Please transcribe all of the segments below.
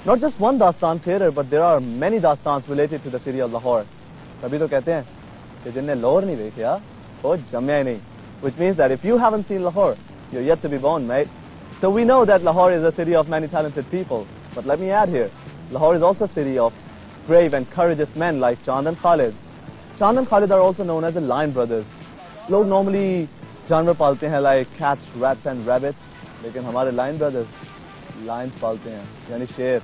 Not just one Dastan theatre, but there are many Dastans related to the city of Lahore. تبھی تو کہتے ہیں کہ جن نے لاہور نہیں دیکھا وہ جمیا ہی نہیں. Which means that if you haven't seen Lahore, you're yet to be born, mate. So we know that Lahore is a city of many talented people. But let me add here, Lahore is also a city of brave and courageous men like Chand and Khalid. Chand and Khalid are also known as the Lion Brothers. لوگ normally جانور پالتے ہیں like cats, rats and rabbits. لیکن ہمارے Lion Brothers lines پالتے ہیں یعنی شیر.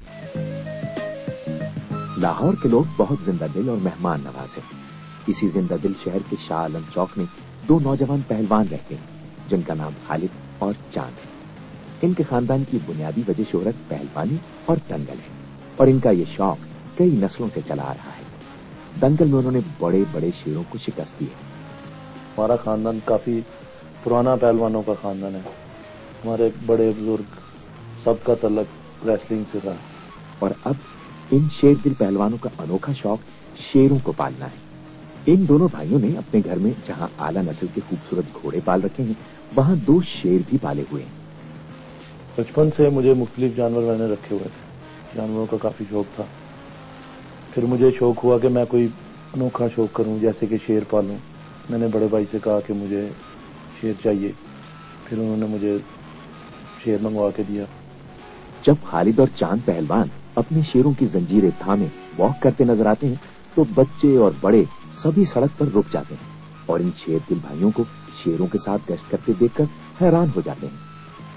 لاہور کے لوگ بہت زندہ دل اور مہمان نواز ہیں. اسی زندہ دل شہر کے شاہ عالم چوک میں 2 نوجوان پہلوان رہتے ہیں جن کا نام خالد اور چاند ہے. ان کے خاندان کی بنیادی وجہ شہرت پہلوانی اور دنگل ہے اور ان کا یہ شوق کئی نسلوں سے چلا آ رہا ہے. دنگل میں انہوں نے بڑے بڑے شیروں کو شکست دی ہے. ہمارا خاندان کافی پرانا پہلوانوں کا خاندان ہے. ہمارے بڑے بزرگ سب کا تعلق ریسلنگ سے تھا. اور اب ان شیر دل پہلوانوں کا انوکھا شوق شیروں کو پالنا ہے. ان دونوں بھائیوں نے اپنے گھر میں جہاں اعلیٰ نسل کے خوبصورت گھوڑے پال رکھے ہیں وہاں 2 شیر بھی پالے ہوئے ہیں. بچپن سے مجھے مختلف جانور میں نے رکھے ہوئے تھے. جانوروں کا کافی شوق تھا. پھر مجھے شوق ہوا کہ میں کوئی انوکھا شوق کروں جیسے کہ شیر پالوں. میں نے بڑے بھائی سے کہا کہ مجھے شیر چاہیے. پھر انہوں نے مجھے شیر منگوا کے دیا. جب خالد اور چاند پہلوان اپنے شیروں کی زنجیریں تھامے واک کرتے نظر آتے ہیں تو بچے اور بڑے سبھی سڑک پر رک جاتے ہیں اور ان شیر دل بھائیوں کو شیروں کے ساتھ گشت کرتے دیکھ کر حیران ہو جاتے ہیں.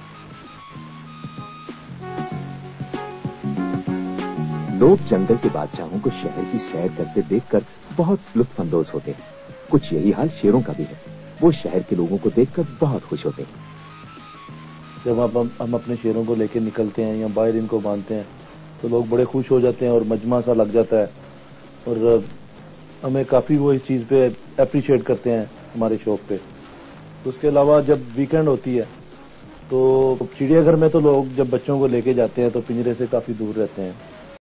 لوگ جنگل کے بادشاہوں کو شہر کی سیر کرتے دیکھ کر بہت لطف اندوز ہوتے ہیں. کچھ یہی حال شیروں کا بھی ہے. وہ شہر کے لوگوں کو دیکھ کر بہت خوش ہوتے ہیں. جب ہم اپنے شیروں کو لے کے نکلتے ہیں یا باہر ان کو باندھتے ہیں تو لوگ بڑے خوش ہو جاتے ہیں اور مجمع سا لگ جاتا ہے اور ہمیں کافی وہ اس چیز پہ اپریشیٹ کرتے ہیں ہمارے شوق پہ. اس کے علاوہ جب ویکینڈ ہوتی ہے تو چڑیا گھر میں تو لوگ جب بچوں کو لے کے جاتے ہیں تو پنجرے سے کافی دور رہتے ہیں.